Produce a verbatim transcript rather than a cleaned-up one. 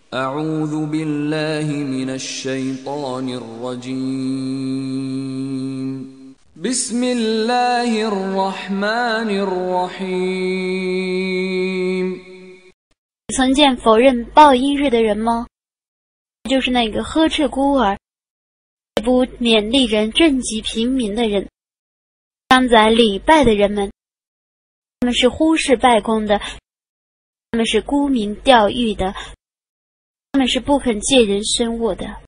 أعوذ بالله من الشيطان الرجيم بسم الله الرحمن الرحيم 你曾见否认报应日的人吗？就是那个呵斥孤儿，不勉励人、赈济平民的人，将宰礼拜的人们，他们是忽视拜功的，他们是沽名钓誉的，他们是不肯借人生物的。